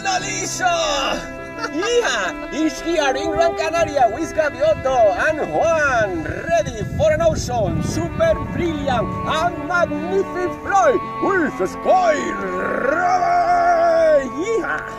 Annalisa! Yeah, he's here in Gran Canaria with Gaviotto and Juan, ready for an awesome, super brilliant and magnificent flight with Sky Ravage! Yeah!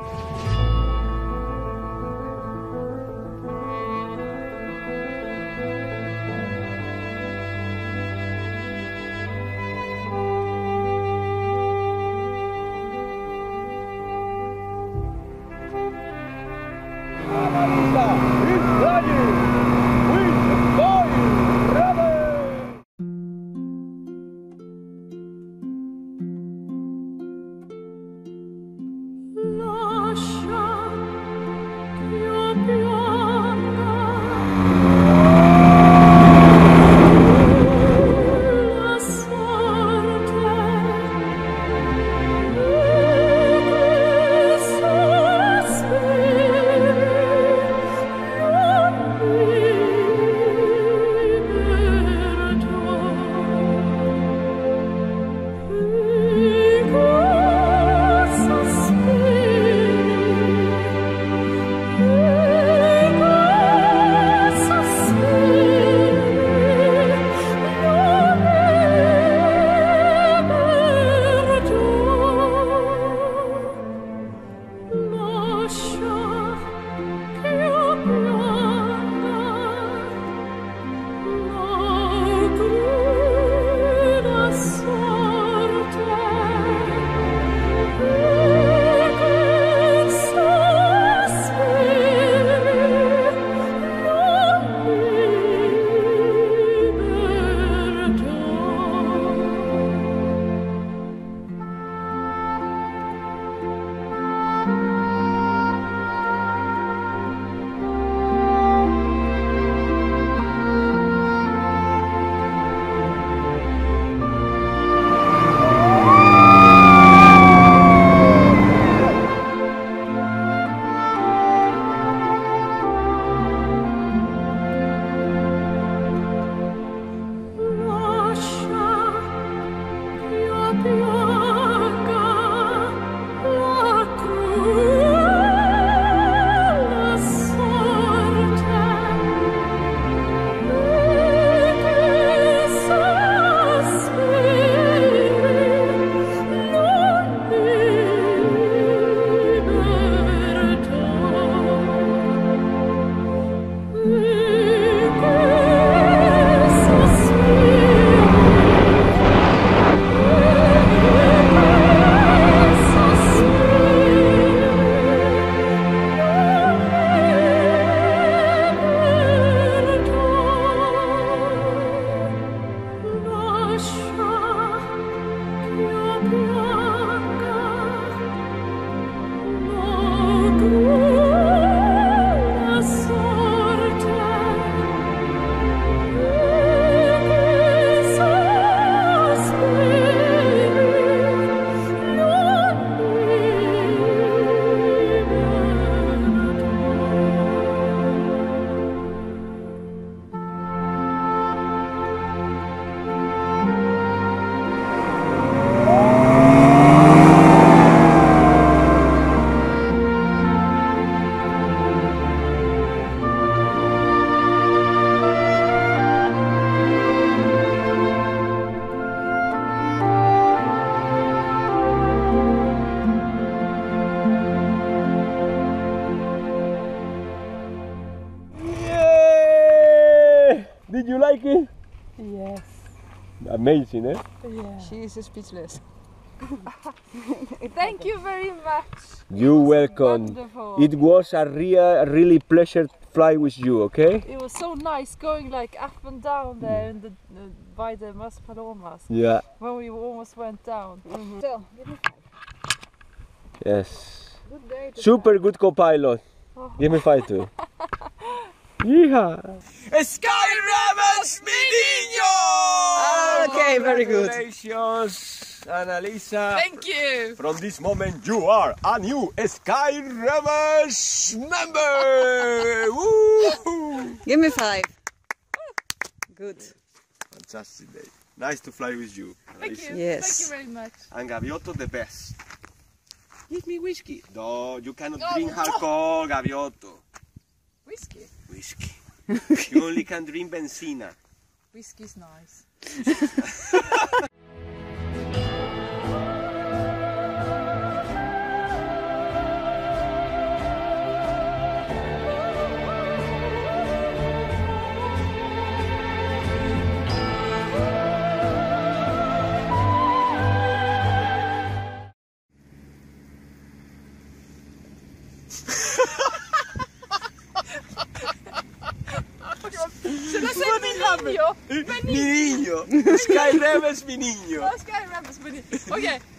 Did you like it? Yes. Amazing, eh? Yeah. She is speechless. Thank you very much. You're welcome. Wonderful. It was a really pleasure to fly with you, okay? It was so nice going like up and down there in the, by the Maspalomas. Yeah. When we almost went down. So, give me 5. Yes. Good day to Super good co-pilot. Oh. Give me 5 too. Yeehaw! Sky Ravage, mi niño! Okay, very good. Congratulations, Annalisa. Thank you. From this moment, you are a new Sky Ravage member. Woo! Give me 5. Good. Fantastic day. Nice to fly with you, Thank Annalisa. you. Yes. Thank you very much. And Gaviotto, the best. Give me whiskey. No, you cannot drink alcohol, Gaviotto. Whiskey? Whiskey. You only can drink benzina. Whiskey's nice. Should I say mi niño? Mi niño. Sky Rebels, mi niño. Sky Rebels, mi niño. Okay.